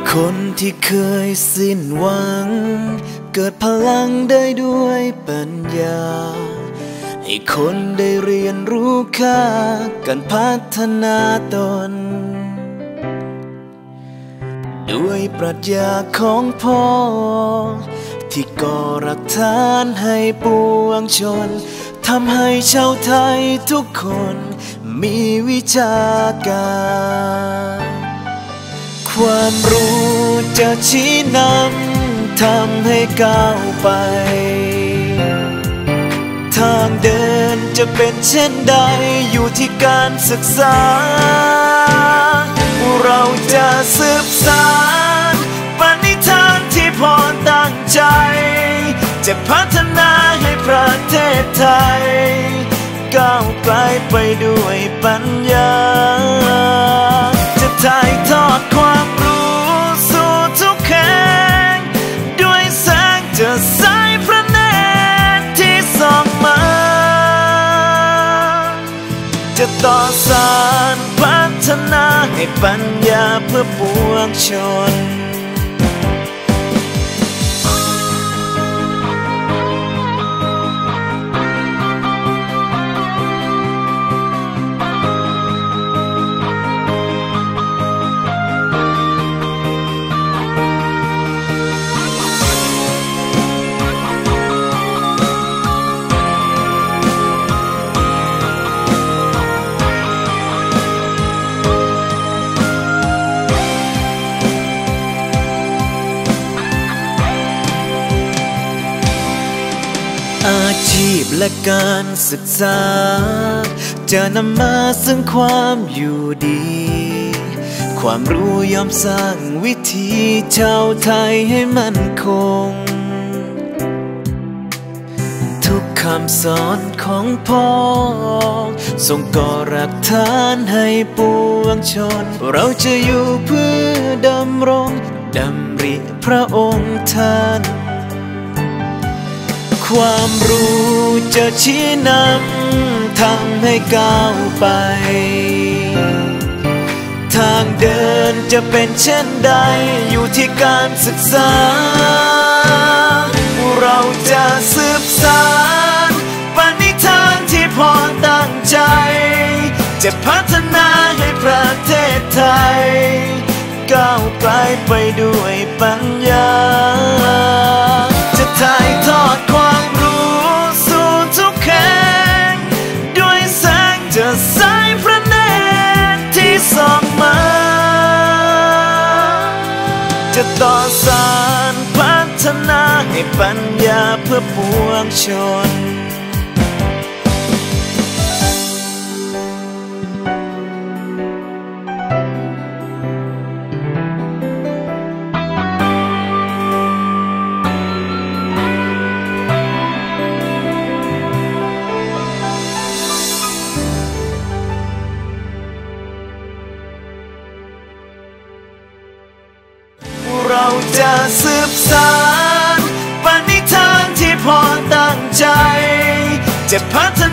คนที่เคยสิ้นหวังเกิดพลังได้ด้วยปัญญาให้คนได้เรียนรู้ค่าการพัฒนาตนด้วยปรัชญาของพ่อที่ก่อรากฐานให้ปวงชนทำให้ชาวไทยทุกคนมีวิชาการความรู้จะชี้นำทำให้ก้าวไปทางเดินจะเป็นเช่นใดอยู่ที่การศึกษาเราจะสืบสานปณิธานที่พ่อตั้งใจจะพัฒนาให้ประเทศไทยก้าวไกลไปด้วยปัญญาจะถ่ายทอดความรู้สู่ทุกแห่งด้วยแสงจะสายพระเนตรที่ส่องมาจะต่อสานพัฒนาให้ปัญญาเพื่อปวงชนอาชีพและการศึกษาจะนำมาซึ่งความอยู่ดีความรู้ย่อมสร้างวิถีชาวไทยให้มั่นคงทุกคำสอนของพ่อส่งก่อรากฐานให้ปวงชนเราจะอยู่เพื่อดำรงดำริพระองค์ท่านความรู้จะชี้นำทำให้ก้าวไปทางเดินจะเป็นเช่นใดอยู่ที่การศึกษาเราจะสืบสานปณิธานที่พ่อตั้งใจจะพัฒนาให้ประเทศไทยก้าวไกลไปด้วยปัญญาจะถ่ายทอดความรู้สู่ทุกแห่งด้วยแสงจะสายพระเนตรที่ส่องมาจะต่อสานพัฒนาให้ปัญญาเพื่อปวงชนเราจะสืบสานปณิธานที่พ่อตั้งใจจะพัฒ